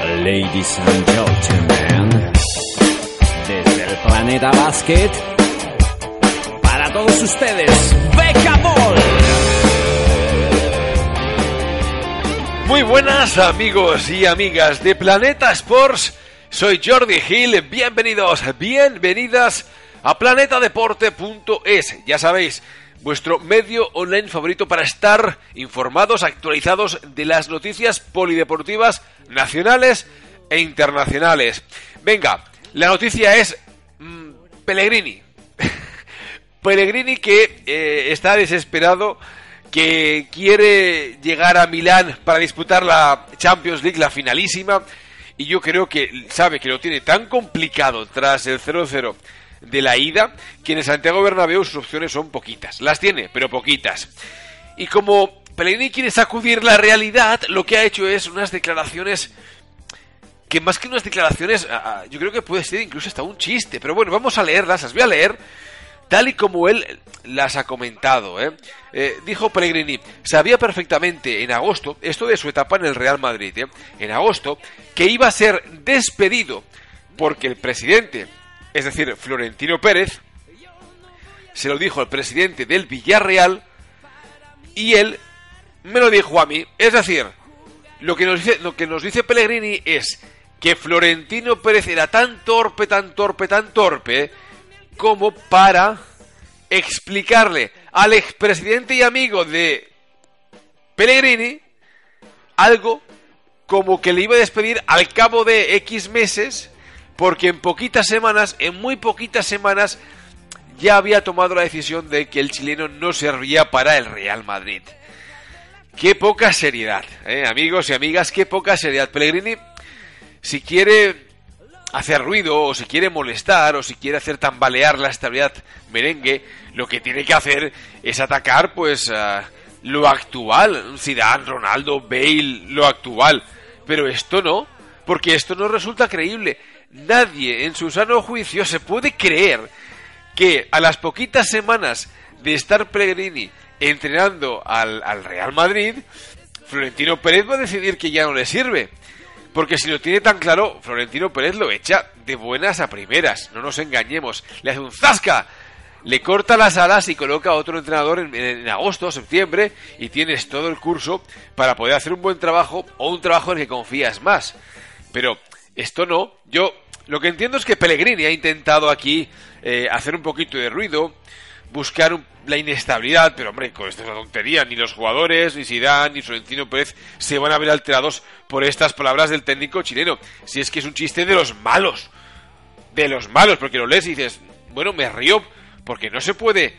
Ladies and gentlemen, desde el planeta Básquet, para todos ustedes, Becca Ball. Muy buenas amigos y amigas de Planeta Sports, soy Jordi Gil, bienvenidos, bienvenidas a planetadeporte.es, ya sabéis, vuestro medio online favorito para estar informados, actualizados de las noticias polideportivas nacionales e internacionales. Venga, la noticia es Pellegrini. Pellegrini que está desesperado, que quiere llegar a Milán para disputar la Champions League, la finalísima, y yo creo que sabe que lo tiene tan complicado tras el 0-0 de la ida, que en el Santiago Bernabéu sus opciones son poquitas. Las tiene, pero poquitas. Y como Pellegrini quiere sacudir la realidad, lo que ha hecho es unas declaraciones que más que unas declaraciones, yo creo que puede ser incluso hasta un chiste. Pero bueno, vamos a leerlas, las voy a leer tal y como él las ha comentado, dijo Pellegrini, sabía perfectamente en agosto, esto de su etapa en el Real Madrid, en agosto, que iba a ser despedido porque el presidente, es decir, Florentino Pérez, se lo dijo al presidente del Villarreal y él me lo dijo a mí. Es decir, lo que nos dice Pellegrini es que Florentino Pérez era tan torpe como para explicarle al expresidente y amigo de Pellegrini algo como que le iba a despedir al cabo de X meses, porque en muy poquitas semanas, ya había tomado la decisión de que el chileno no servía para el Real Madrid. Qué poca seriedad, amigos y amigas, qué poca seriedad. Pellegrini, si quiere hacer ruido, o si quiere molestar, o si quiere hacer tambalear la estabilidad merengue, lo que tiene que hacer es atacar, pues, lo actual. Zidane, Ronaldo, Bale, lo actual. Pero esto no, porque esto no resulta creíble. Nadie en su sano juicio se puede creer que a las poquitas semanas de estar Pellegrini entrenando al Real Madrid, Florentino Pérez va a decidir que ya no le sirve. Porque si lo tiene tan claro, Florentino Pérez lo echa de buenas a primeras, no nos engañemos. Le hace un zasca, le corta las alas y coloca a otro entrenador en agosto o septiembre, y tienes todo el curso para poder hacer un buen trabajo, o un trabajo en el que confías más. Pero esto no. Yo lo que entiendo es que Pellegrini ha intentado aquí hacer un poquito de ruido, buscar la inestabilidad, pero hombre, con esto es una tontería. Ni los jugadores, ni Zidane, ni Florentino Pérez se van a ver alterados por estas palabras del técnico chileno. Si es que es un chiste de los malos, porque lo lees y dices, bueno, me río, porque no se puede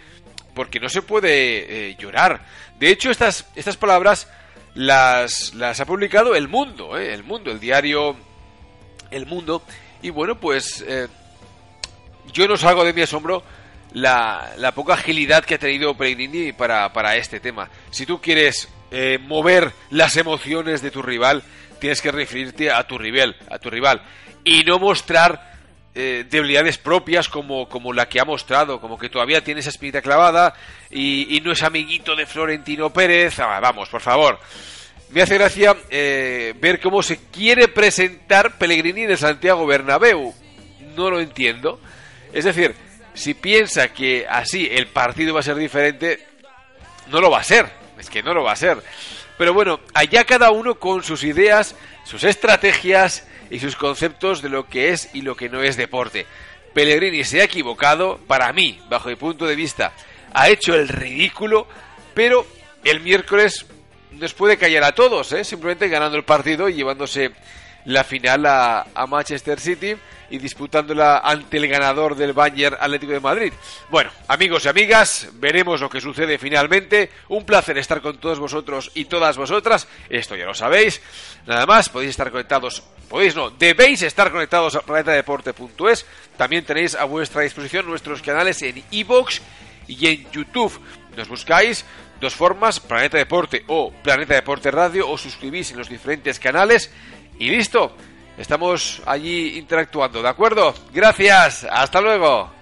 llorar. De hecho, estas palabras las ha publicado El Mundo, el diario El Mundo. Y bueno, pues yo no salgo de mi asombro la poca agilidad que ha tenido Pellegrini para este tema. Si tú quieres mover las emociones de tu rival, tienes que referirte a tu rival y no mostrar debilidades propias como la que ha mostrado, como que todavía tiene esa espinita clavada y no es amiguito de Florentino Pérez. Vamos, por favor. Me hace gracia ver cómo se quiere presentar Pellegrini en el Santiago Bernabéu. No lo entiendo. Es decir, si piensa que así el partido va a ser diferente, no lo va a ser. Es que no lo va a ser. Pero bueno, allá cada uno con sus ideas, sus estrategias y sus conceptos de lo que es y lo que no es deporte. Pellegrini se ha equivocado, para mí, bajo mi punto de vista, ha hecho el ridículo, pero el miércoles nos puede callar a todos, simplemente ganando el partido y llevándose la final a Manchester City y disputándola ante el ganador del Bayern Atlético de Madrid. Bueno, amigos y amisas, veremos lo que sucede finalmente. Un placer estar con todos vosotros y todas vosotras, esto ya lo sabéis. Nada más, debéis estar conectados a planetadeporte.es. También tenéis a vuestra disposición nuestros canales en iVoox y en YouTube. Nos buscáis dos formas, Planeta Deporte o Planeta Deporte Radio, os suscribís en los diferentes canales y listo, estamos allí interactuando, ¿de acuerdo? Gracias, hasta luego.